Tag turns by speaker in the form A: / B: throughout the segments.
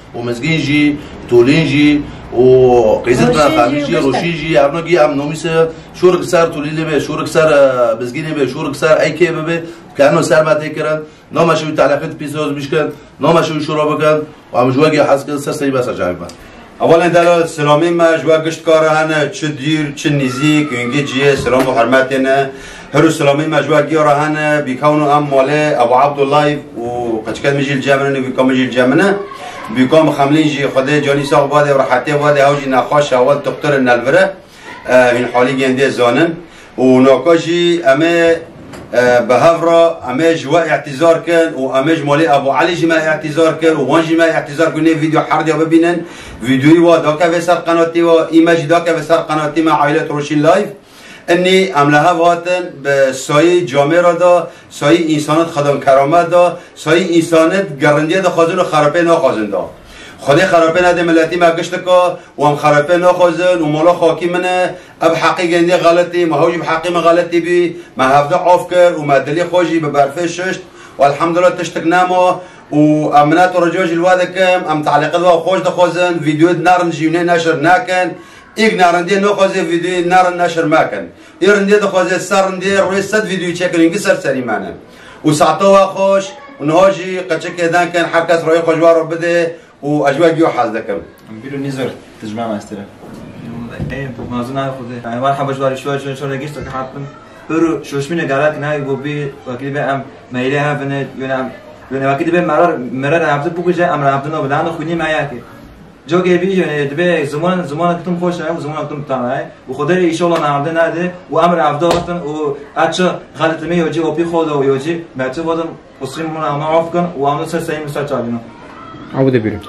A: ومزگینجی تولینجی و قیزتنا خامیجی روشیجی هرنا گی ام نومیس شورک سر تولیله به شورک سر بزگینه به شورک سر ایکه به کانو سر ماته کرن نامشوی تعلیقات پیسوز بیشکن نامشوی شورا بکن و ام جواگی حس کن سر سری بس جای من
B: اولا دلال سلامی ما جوا گشت کارهانه چه دیر چه نزدیک اینگه جیه سلام و حرمتینه هر سلامی ما جوا گیارهانه بیکانو ام ماله ابو عبدالله و قچکت میجیل جامنه بیکام میجیل جامنه بیکام خملینجی خدا جانی ساق باده و راحتی باده اوجی نخواش اول دکتر نلبره این حالی گنده زانن و ناکاجی امه به هفرا امه جوا اعتذار کن و امه مالی ابو علی جما اعتذار کن و وانجی ما اعتذار کنه ویدیو حردی ببینن ویدیوی و داکه به سر قناتی و ایماجی داکه به سر قناتی ما عائله روشین لایف اني عملها واتن بساي جامعه دا ساي انسانات خدم کرامت دا ساي انسانات گرندیه دا خازن و خرابه ناخازن دا خدا خرابه نده ملتی مگشت کا و هم خرابه ناخازن و مولا خاکی منه اب حقی گندی غلطی ما هوجی بحقی ما غلطی بی ما هفته عاف کر و مدلی خوشی به برفه ششت و الحمدلله تشتک نما و امنات و رجاج الواده کم ام تعلیقات و خوش دا خازن ویدیو نارن جیونه نشر نکن ایک نارندی نخوازه ویدیو نارن نشر مکن ایرندی دخوازه سرندی روی صد ویدیو چکن اینگه سری مانه و ساعتا و خوش و نهاجی قچه کدن کن هر کس روی خوشوار رو بده و اجواء گیو حاز دکم
C: بیرو نیزر تجمع مستره مازن خوده اول حبش واری شوار گیست که حتما برو شوشمینه گرک نه گوبی وقتی به ام میله هفنه یونم وقتی به مرار هفته بگوجه امر هفته نبودن خونی میاکی جو که بیشونه دبی زمان کتم خوشه و زمان کتم تنهایی و خدا ایشالا نامده نده و امر عبدالله و اچه غلط میوجی و پی خدا و یوجی متى بودم قصریم من آن عاف کن و آن سر سعی مسافر چالینو.
D: عوده بیرون.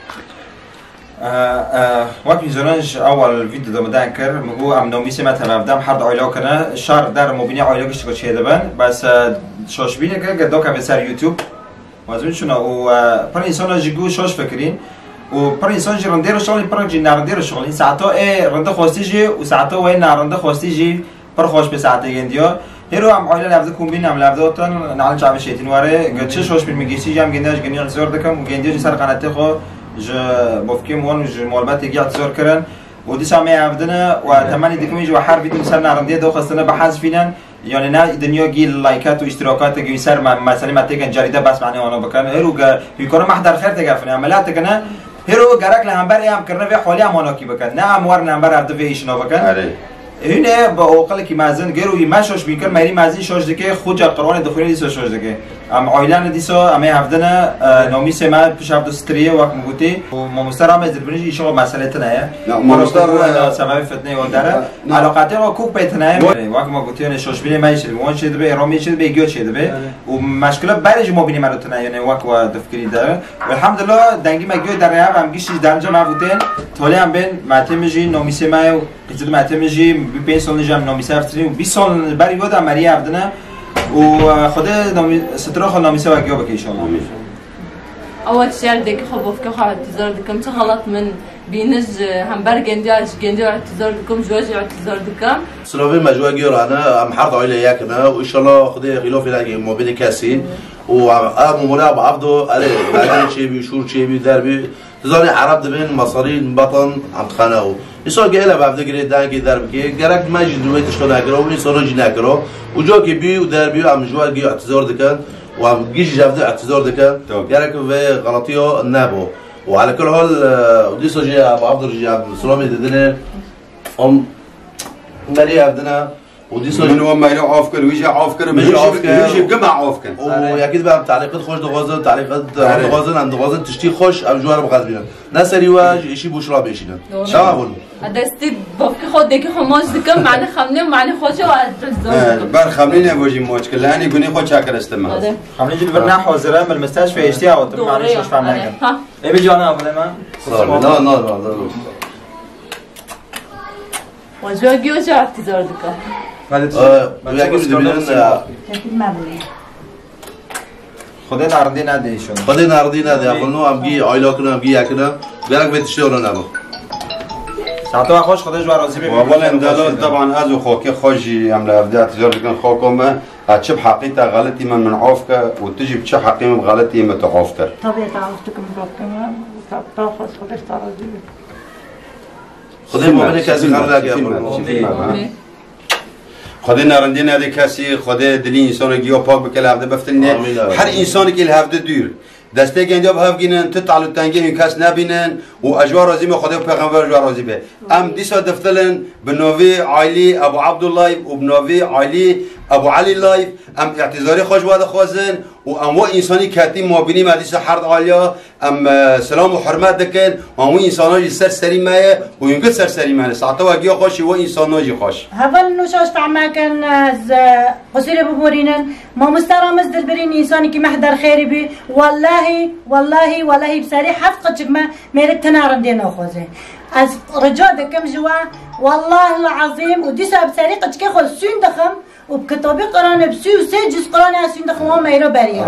C: وقتی زنانش اول ویدیو دادن کرد مگو ام نمیشه مثلا دم حد عایلا کنه شهر در مبینی عایلا کشته که چه دبن بس شاش بینه که دو که سر یوتیوب مازون شونه و پر انسان جیگو شاش فکرین و پر انسان جی رنده رو شغلی پر جی نرنده رو شغلی ساعتا رنده خواستی جی و ساعتا و نرنده خواستی جی پر خوش به ساعته گندیا هرو هم عایلا لفظ کومبین هم لفظ داتن نعال جامع شیطین واره گچه شوش بین میگیسی جام گندیاش گنی اعتذار دکم و گندیاش سر قناته خو ج بافکیم وان ج مالبات یکی اعتذار کردن و دی سامی عبدنا و تمانی دکمیج و هر ویدیو سر نرنده دو خواستن به حذف فینن يعني نا الدنيا جي لايكات واشتراكات جي سر مثلا ما تيجي جريده بس معناه انا بكن هرو بيكون محضر خير تقفني عملات كنا هرو جرك لهمبر يام كرنا في حوالي امانه كي بكن نعم ور نمبر عبد في ايش نو بكن هنا باقل کی مازن گرو یماشوش بیکر میری مازی شوش دکه خود جا قرآن دخولی دیسا شوش دکه ام عائلان دیسا امی هفدنا نامی سما پیش هفت استریه وقت مگوتی و مستر هم از دربنیش ایشون مسئله تنایه مستر سبب فتنه و داره علاقاتی رو کوک بیتنایه وقت مگوتی اون شوش بینی میشه وان شده به رامی شده به گیو شده به و مشکل برای ما بینی مرا تنایه نه وقت و دفکری داره الحمدلله دنگی مگیو در راه هم گیشش درجا مبودن تولی هم بین معتمجی نامی سما و قصد معتمجی 5 سال نجام نامیسه افتادیم و 20 سال بری بود عملی عبدنا و خدا سترا خود نامیسه و گیاه بکی انشاءالله
E: اول شهر دیگه خب افکار خواهد اعتذار دکم چه غلط من بینج هم بر گندی اعتذار دکم جواجی اعتذار دکم
A: سلامي مجوا جيرانا ام حرض عائله ياكنا وان شاء الله خدي خلاف لاقي ما بين كاسين وام مناب عبده عليه بعدين شي بيشور شي بيدربي تزاني عرب دبن مصارين بطن عم تخناو يسوع جايله بعد قريت دانكي دربكي جرك ما جي دويت شلون اقرا ويسوع جي ناقرا وجوكي بي ودربي عم جوا جي اعتذار دكان وعم جيش جابد اعتذار دكان جرك في غلطيه النابو وعلى كل حال وديسو جي ابو عبد الرجال سلامي ددنا ام مالي عبدنا وديسو
B: من هو ما له عافكر ويجي عافكر ويجي بجمع عافكر
A: واكيد بقى تعليقات خوش دغازن تعليقات دغازن عند دغازن تشتي خوش ام جوار بغاز بينا نسري واج شي بوشرا بيشينا شو اقول
E: دستي بافك خود ديك خماش دكم معنى خمنه معنى خوشه و
B: بر خمنين بوجي مشكل لاني بني خود شاكر استمع
C: خمنين جد برنا حاضره من المستشفى اشتيا و معنى شوش فهمنا اي بيجي انا ابو ما
A: لا لا
E: وجوا جيو جا اعتذار دكم
C: خدا ناردی نده ایشون
A: خدا ناردی نده اقولنو امگی آیلا کنه امگی یکنه بیارک بهتشته اونو نبا
C: ساعتا خوش خودش راضی ببین
B: والا امداد طبعا از خاکی خوشی عمل ابدا اعتذار بکن خاکم چه حقیقتا غلطی من عافك وتجي بچه حقيقه غلطي متعافتر
E: طبيعه عافتكم ربكم
A: خدای مؤمن کسی خرد لگه
B: خدای نرندین هده کسی خدای دلی انسان گیا پاک بکل هفته بفتن هر انسانی که هفته دور دسته گنجاب هفگینن تو تعلق تنگی این کس نبینن و اجوار راضی به خدا و پیغمبر اجوار راضی به ام دیسا دفتلن بنوی علی ابو عبدالله و بنوی علی ابو علی لایف ام اعتذاری خوش باید خوازن و ام و انسانی کتی مابینی مدیس حرد عالیا ام سلام و حرمت دکن و ام و انساناجی سر سری مایه و اینکه سر سری مایه ساعتا و گیا خوشی و انساناجی خوش
D: هفل نوشاش تعمکن از قصير ببورينن ما مسترامز دلبرين انساني كي محضر خيري بي والله بساري حفقة جمع ميرك تنارن دينا خوزي از رجاء دكم جوا والله العظيم وديسا بساري قد كي خوز سين دخم وبكتابي قرآن بسي وسجز قرآن سين دخم وما يرو بريا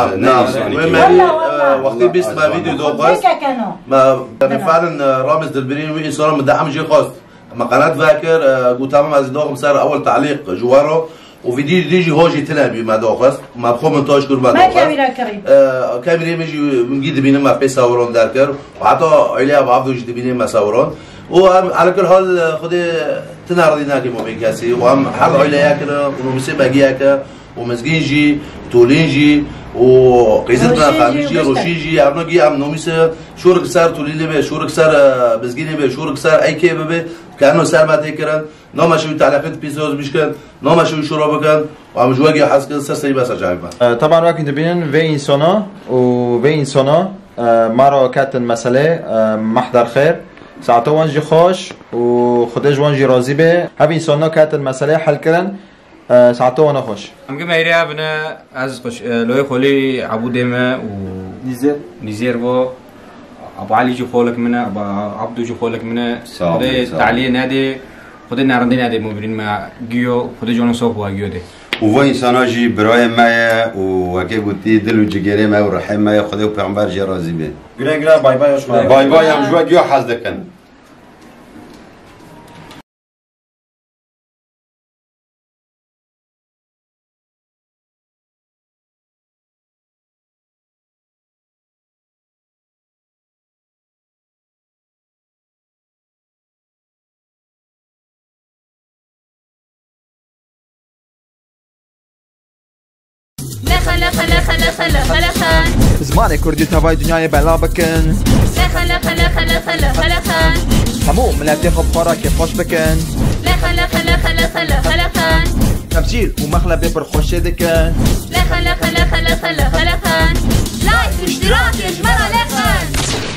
A: وقتی بیست ما ویدیو دو قصد ما فعلا رامز دلبرين وإنسان مدعم جي قصد ما قناة ذاكر قلت از داخل سر اول تعليق جواره وفيديو ديجي هوجي تنابي ما داخل ما بخو منتاج كر ما
D: ما كاميرا كريم
A: كاميرا ميجي مجيد بينا ما في صورون داركر وحتى عليها بعض وجد بينا ما صورون وعلى كل حال خدي تناردينا كي مو بيكاسي وهم حق عليها كنا ونمسي باقيها ومسجينجي تولينجي وقيزتنا خامجي روشيجي عمناجي عم نوميسه شورك سار توليلي به شورك سار بزگيني به شورك سار اي كي به كانه سر ما تكرن نامشوي تعليقات بيسوز بيشكن نامشوي شورا بكن وعم جواجي حس كده سر سري بس جايبه
C: طبعا وقت ببینن و انسانا مرا کتن مسئله محضر خیر ساعتا وانجی خوش و خودش وانجی راضی به هف انسانا کتن مسئله حل کردن ساعتا وانا خوش
F: امگه مهری ابنا از خوش لوی خولی عبودمه و نزیر و ابو علي جو خولك منه ابو عبدو جو خولك منه خدای تعلیه نده خدای نرندی نده مبرین ما گیو خدای جون صوب و گیو ده
B: و انساناجی برای ما و اگه گویی دل و جگری ما و رحم ما خدای و پیامبر جی راضی به
C: گره بای بای شما
B: بای بای هم جوا گیو حز دکن
G: خلخان
H: زمان كردي تباي دنياي بلا بكن
G: خلخان
H: همو ملاتي خبارة كيف خوش بكن
G: خلخان
H: تمثيل ومخلبة برخوش دكن
G: خلخان لايك واشتراك يا جماعة